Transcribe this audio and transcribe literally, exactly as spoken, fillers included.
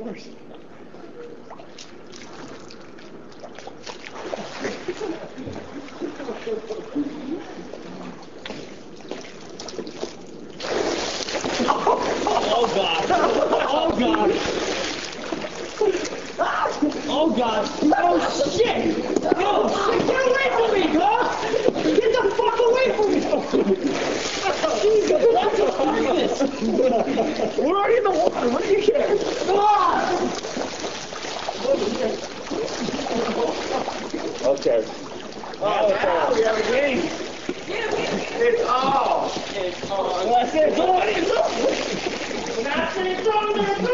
course. Oh God! Oh God! Oh God! Oh shit! Oh shit! Get away from me, huh? Get the fuck away from me! Jesus, that's a freakness! We're already in the water. What do you care? Come on! Okay. Oh, now we have a game. It's all. It's all. That's it. It's all. It's all. That's it. It's all.